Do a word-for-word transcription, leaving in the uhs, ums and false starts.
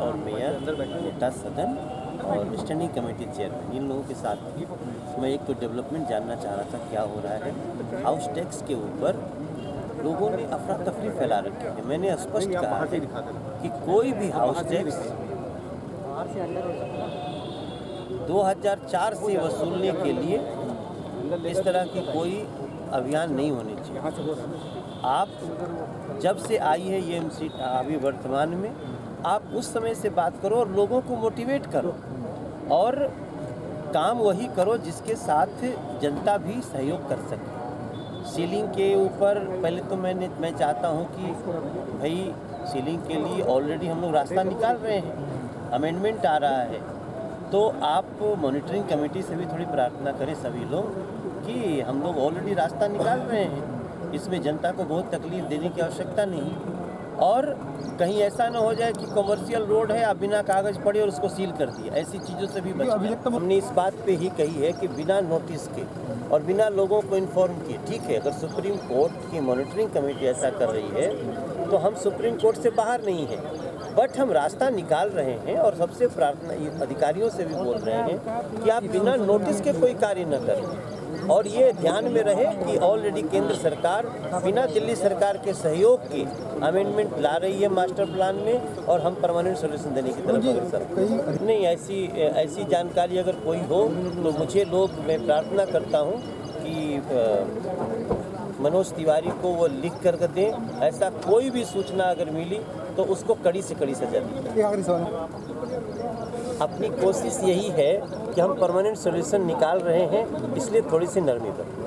और मेयर, नेता सदन और स्टैंडिंग कमेटी चेयरमैन, इन लोगों के साथ मैं एक तो डेवलपमेंट जानना चाह रहा था क्या हो रहा है। हाउस टैक्स के ऊपर लोगों ने अफरा तफरी फैला रखी है। मैंने स्पष्ट कहा है कि कोई भी हाउस टैक्स दो हज़ार चार से वसूलने के लिए इस तरह की कोई अभियान नहीं होनी चाहिए। आप जब से आई है ये एम सी अभी वर्तमान में, आप उस समय से बात करो और लोगों को मोटिवेट करो और काम वही करो जिसके साथ जनता भी सहयोग कर सके। सीलिंग के ऊपर पहले तो मैंने मैं चाहता हूँ कि भाई सीलिंग के लिए ऑलरेडी हम लोग रास्ता निकाल रहे हैं, अमेंडमेंट आ रहा है, तो आप मॉनिटरिंग कमेटी से भी थोड़ी प्रार्थना करें सभी लोग कि हम लोग ऑलरेडी रास्ता निकाल रहे हैं, इसमें जनता को बहुत तकलीफ देने की आवश्यकता नहीं। और कहीं ऐसा ना हो जाए कि कमर्शियल रोड है, आप बिना कागज़ पढ़े और उसको सील कर दिया, ऐसी चीज़ों से भी बचना। हमने इस बात पे ही कही है कि बिना नोटिस के और बिना लोगों को इन्फॉर्म किए, ठीक है, अगर सुप्रीम कोर्ट की मॉनिटरिंग कमेटी ऐसा कर रही है तो हम सुप्रीम कोर्ट से बाहर नहीं हैं, बट हम रास्ता निकाल रहे हैं और सबसे प्रार्थना अधिकारियों से भी बोल रहे हैं कि आप बिना नोटिस के कोई कार्य न करें। और ये ध्यान में रहे कि ऑलरेडी केंद्र सरकार बिना दिल्ली सरकार के सहयोग के अमेंडमेंट ला रही है मास्टर प्लान में, और हम परमानेंट सोल्यूशन देने की तरफ अग्रसर नहीं। ऐसी ऐसी जानकारी अगर कोई हो तो मुझे लोग, मैं प्रार्थना करता हूँ कि मनोज तिवारी को वो लिख कर दें। ऐसा कोई भी सूचना अगर मिली तो उसको कड़ी से कड़ी सजा दी। अपनी कोशिश यही है कि हम परमानेंट सोल्यूशन निकाल रहे हैं, इसलिए थोड़ी सी नरमी पर